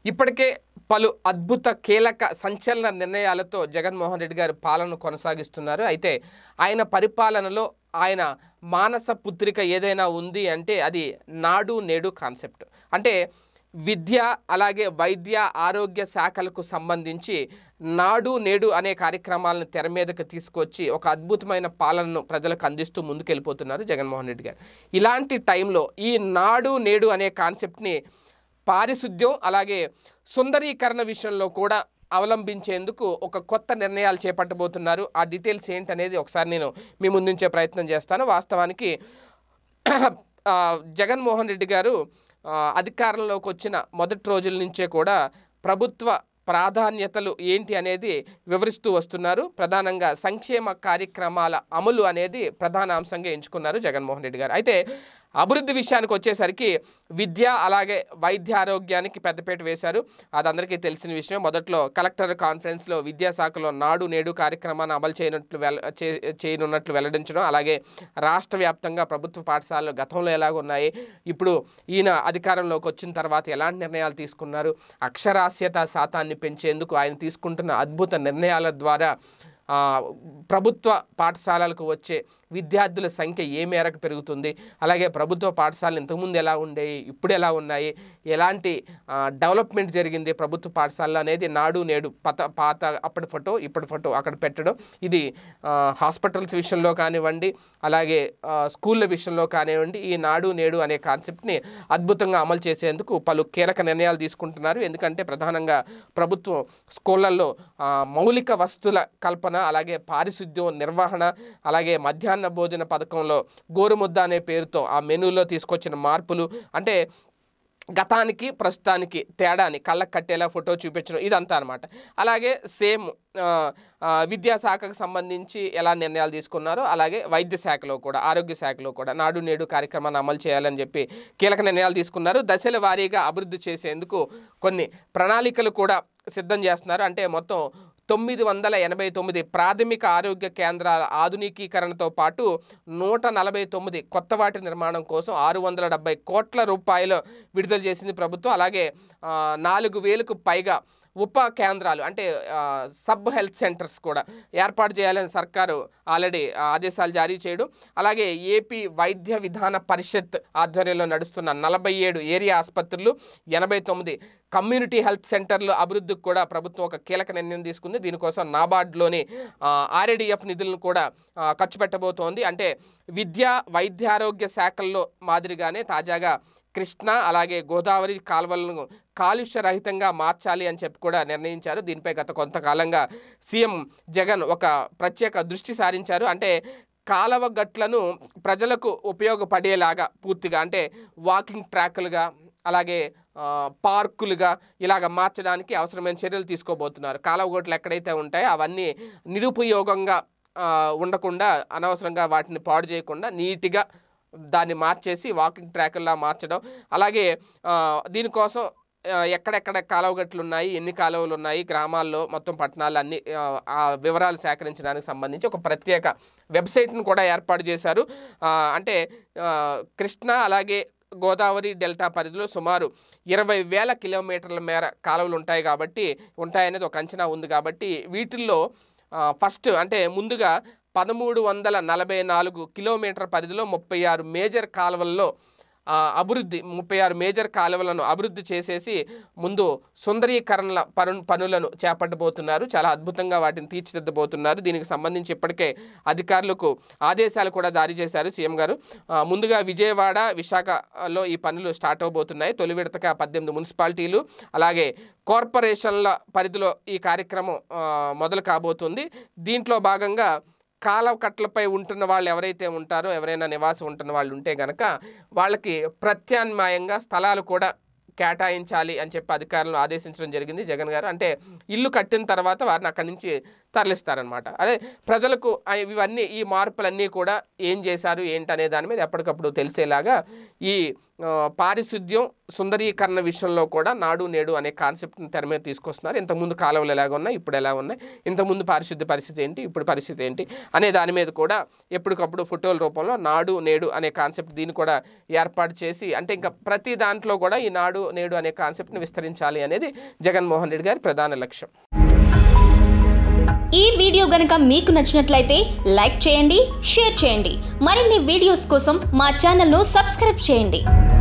ఇప్పటికే పలు అద్భుత కీలక సంచలన నిర్ణయాలతో జగన్మోహన్ రెడ్డి గారు పాలన కొనసాగిస్తున్నారు. అయితే ఆయన పరిపాలనలో ఆయన మానస పుత్రిక ఏదైనా ఉంది అంటే అది నాడు నేడు కాన్సెప్ట్. అంటే విద్య అలాగే వైద్య ఆరోగ్య శాఖలకు సంబంధించి నాడు నేడు అనే కార్యక్రమాలను తెర మీదకు తీసుకొచ్చి ఒక అద్భుతమైన పాలనను ప్రజలకు అందిస్తూ ముందుకెళ్ళిపోతున్నారు జగన్మోహన్ రెడ్డి గారు. ఇలాంటి టైంలో ఈ నాడు నేడు అనే కాన్సెప్ట్ని పారిశుద్ధ్యం అలాగే సుందరీకరణ విషయంలో కూడా అవలంబించేందుకు ఒక కొత్త నిర్ణయాలు చేపట్టబోతున్నారు. ఆ డీటెయిల్స్ ఏంటనేది ఒకసారి నేను మీ ముందుంచే ప్రయత్నం చేస్తాను. వాస్తవానికి జగన్మోహన్ రెడ్డి గారు అధికారంలోకి వచ్చిన మొదటి రోజుల నుంచే కూడా ప్రభుత్వ ప్రాధాన్యతలు ఏంటి అనేది వివరిస్తూ వస్తున్నారు. ప్రధానంగా సంక్షేమ కార్యక్రమాల అమలు అనేది ప్రధాన అంశంగా ఎంచుకున్నారు జగన్మోహన్ రెడ్డి గారు. అయితే అభివృద్ధి విషయానికి వచ్చేసరికి విద్య అలాగే వైద్య ఆరోగ్యానికి పెద్దపీట వేశారు. అది అందరికీ తెలిసిన విషయం. మొదట్లో కలెక్టర్ కాన్ఫరెన్స్లో విద్యాశాఖలో నాడు నేడు కార్యక్రమాన్ని అమలు చేయనున్నట్లు వెల్లడించడం, అలాగే రాష్ట్ర వ్యాప్తంగా ప్రభుత్వ పాఠశాలలు గతంలో ఎలాగున్నాయి, ఇప్పుడు ఈయన అధికారంలోకి వచ్చిన తర్వాత ఎలాంటి నిర్ణయాలు తీసుకున్నారు, అక్షరాస్యత శాతాన్ని పెంచేందుకు ఆయన తీసుకుంటున్న అద్భుత నిర్ణయాల ద్వారా ప్రభుత్వ పాఠశాలలకు వచ్చే విద్యార్థుల సంఖ్య ఏ మేరకు పెరుగుతుంది, అలాగే ప్రభుత్వ పాఠశాలలు ఇంతకుముందు ఎలా ఉండేవి, ఇప్పుడు ఎలా ఉన్నాయి, ఎలాంటి డెవలప్మెంట్ జరిగింది ప్రభుత్వ పాఠశాలలో అనేది నాడు నేడు పాత అప్పటి ఫోటో ఇప్పటి ఫోటో అక్కడ పెట్టడం. ఇది హాస్పిటల్స్ విషయంలో కానివ్వండి, అలాగే స్కూళ్ళ విషయంలో కానివ్వండి, ఈ నాడు నేడు అనే కాన్సెప్ట్ని అద్భుతంగా అమలు చేసేందుకు పలు కీలక నిర్ణయాలు తీసుకుంటున్నారు. ఎందుకంటే ప్రధానంగా ప్రభుత్వం స్కూళ్ళల్లో మౌలిక వస్తువుల కల్పన, అలాగే పారిశుద్ధ్యం నిర్వహణ, అలాగే మధ్యాహ్న భోజన పథకంలో గోరుముద్ద అనే పేరుతో ఆ మెనూలో తీసుకొచ్చిన మార్పులు, అంటే గతానికి ప్రస్తుతానికి తేడాని కళ్ళకు కట్టేలా ఫోటో చూపించడం, ఇదంతా అనమాట. అలాగే సేమ్ విద్యాశాఖకు సంబంధించి ఎలా నిర్ణయాలు తీసుకున్నారో అలాగే వైద్య శాఖలో కూడా ఆరోగ్య శాఖలో కూడా నాడు నేడు కార్యక్రమాన్ని అమలు చేయాలని చెప్పి కీలక నిర్ణయాలు తీసుకున్నారు. దశల వారీగా అభివృద్ధి చేసేందుకు కొన్ని ప్రణాళికలు కూడా సిద్ధం చేస్తున్నారు. అంటే మొత్తం 989 ప్రాథమిక ఆరోగ్య కేంద్రాల ఆధునికీకరణతో పాటు 149 కొత్త వాటి నిర్మాణం కోసం 670 కోట్ల రూపాయలు విడుదల చేసింది ప్రభుత్వం. అలాగే 4000కు పైగా ఉప కేంద్రాలు అంటే సబ్ హెల్త్ సెంటర్స్ కూడా ఏర్పాటు చేయాలని సర్కారు ఆల్రెడీ ఆదేశాలు జారీ చేయడం, అలాగే ఏపీ వైద్య విధాన పరిషత్ ఆధ్వర్యంలో నడుస్తున్న 47 ఏరియా ఆసుపత్రులు, 89 కమ్యూనిటీ హెల్త్ సెంటర్లు అభివృద్ధికి కూడా ప్రభుత్వం ఒక కీలక నిర్ణయం తీసుకుంది. దీనికోసం నాబార్డ్లోని ఆర్ఏడిఎఫ్ నిధులను కూడా ఖర్చు పెట్టబోతోంది. అంటే విద్య వైద్యారోగ్య శాఖల్లో మాదిరిగానే తాజాగా కృష్ణా అలాగే గోదావరి కాలువలను కాలుష్య రహితంగా మార్చాలి అని చెప్పి కూడా నిర్ణయించారు. దీనిపై గత కొంతకాలంగా సీఎం జగన్ ఒక ప్రత్యేక దృష్టి సారించారు. అంటే కాలువ గట్లను ప్రజలకు ఉపయోగపడేలాగా పూర్తిగా అంటే వాకింగ్ ట్రాక్లుగా అలాగే పార్కులుగా ఇలాగ మార్చడానికి అవసరమైన చర్యలు తీసుకోబోతున్నారు. కాలువ గట్లు ఎక్కడైతే ఉంటాయో అవన్నీ నిరుపయోగంగా ఉండకుండా, అనవసరంగా వాటిని పాడు చేయకుండా నీట్గా దాన్ని మార్చేసి వాకింగ్ ట్రాక్లా మార్చడం, అలాగే దీనికోసం ఎక్కడెక్కడ కాలువగట్లు ఉన్నాయి, ఎన్ని కాలువలు ఉన్నాయి గ్రామాల్లో, మొత్తం పట్టణాలు అన్ని ఆ వివరాలు సేకరించడానికి సంబంధించి ఒక ప్రత్యేక వెబ్సైట్ను కూడా ఏర్పాటు చేశారు. అంటే కృష్ణా అలాగే గోదావరి డెల్టా పరిధిలో సుమారు 20,000 కిలోమీటర్ల మేర కాలువలు ఉంటాయనేది ఒక అంచనా ఉంది. కాబట్టి వీటిల్లో ఫస్ట్ అంటే ముందుగా 1344 కిలోమీటర్ల పరిధిలో 36 మేజర్ కాలువల్లో 36 మేజర్ కాలువలను అభివృద్ధి చేసేసి ముందు సుందరీకరణ పనులను చేపట్టబోతున్నారు. చాలా అద్భుతంగా వాటిని తీర్చిదిద్దబోతున్నారు. దీనికి సంబంధించి ఇప్పటికే అధికారులకు ఆదేశాలు కూడా జారీ చేశారు సీఎం గారు. ముందుగా విజయవాడ విశాఖలో ఈ పనులు స్టార్ట్ అవబోతున్నాయి. తొలి విడతగా 18 మున్సిపాలిటీలు అలాగే కార్పొరేషన్ల పరిధిలో ఈ కార్యక్రమం మొదలు కాబోతుంది. దీంట్లో భాగంగా కాలువ కట్టలపై ఉంటున్న వాళ్ళు ఎవరైతే ఉంటారో, ఎవరైనా నివాసం ఉంటున్న వాళ్ళు ఉంటే కనుక వాళ్ళకి ప్రత్యామ్నాయంగా స్థలాలు కూడా కేటాయించాలి అని చెప్పి అధికారులను ఆదేశించడం జరిగింది జగన్ గారు. అంటే ఇల్లు కట్టిన తర్వాత వారిని అక్కడి నుంచి తరలిస్తారనమాట. అదే ప్రజలకు ఇవన్నీ ఈ మార్పులన్నీ కూడా ఏం చేశారు ఏంటనే దాని మీద ఎప్పటికప్పుడు తెలిసేలాగా ఈ పారిశుద్ధ్యం సుందరీకరణ విషయంలో కూడా నాడు నేడు అనే కాన్సెప్ట్ని తెర మీద తీసుకొస్తున్నారు. ఇంతకుముందు కాలువలు ఎలాగ ఉన్నాయి, ఇప్పుడు ఎలా ఉన్నాయి, ఇంతకుముందు పారిశుద్ధ్య పరిస్థితి ఏంటి, ఇప్పుడు పరిస్థితి ఏంటి అనే దాని మీద కూడా ఎప్పటికప్పుడు ఫోటోల రూపంలో నాడు నేడు అనే కాన్సెప్ట్ దీన్ని కూడా ఏర్పాటు చేసి, అంటే ఇంకా ప్రతి దాంట్లో కూడా ఈ నాడు నేడు అనే కాన్సెప్ట్ని విస్తరించాలి అనేది జగన్మోహన్ రెడ్డి గారి ప్రధాన లక్ష్యం. ఈ వీడియో గనుక మీకు నచ్చినట్లయితే లైక్ చేయండి, షేర్ చేయండి. మరిన్ని వీడియోస్ కోసం మా ఛానల్ను సబ్స్క్రైబ్ చేయండి.